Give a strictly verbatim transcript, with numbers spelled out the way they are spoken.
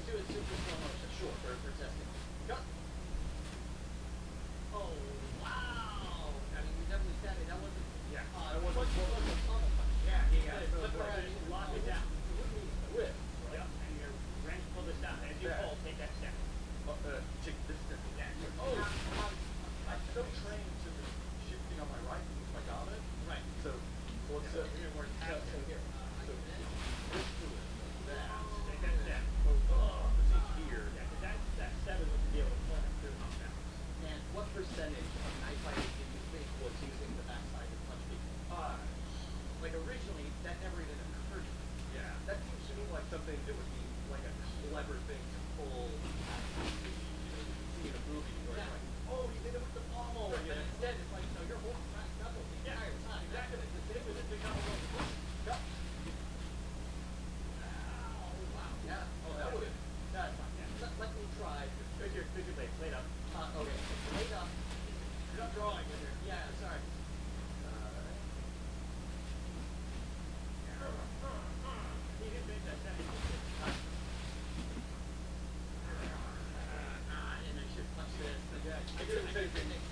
do it super slow motion. Sure. For, for testing. Cut. Oh, wow. I mean, you definitely stabbed me. That wasn't... Yeah. Uh, That wasn't... punch, it was a tunnel punch. Yeah, yeah, yeah. Flip Flip around, around, you can lock uh, it down. whip. Yep, and your wrench pull this down. As you Yeah. pull, take that step. Uh, uh, check this step. Yeah. Oh, I'm, I'm so trained to the shifting on my right because it's my dominant. Right. So, what's So, uh, you're gonna work so, out. so here. So, this to it. That. Take that step. Oh, this is here. Yeah, 'cause that, that step is what you be able to pull it through off balance. And what percentage of knife fighting do you think was using the backside to punch people? Uh, like originally, that never even occurred to me. Yeah. That seems to me like something that would be like a clever thing to pull. You know, you see in a movie where Yeah. it's like, oh, he did it with the pommel. Right, But yeah. instead, it's like, no, you're holding back knuckles the Yeah, entire time. exactly. That's the thing with it. They got a little cut. Ow, wow. Yeah. Oh, that would have. That's fine. Yeah. Let, let me try. There's your, there's your blade. Blade up. Uh, okay. Wait up. You're not drawing in there. Yeah, sorry. Uh, You didn't make that step. ah, and I should punch this. Yeah. I did the same thing.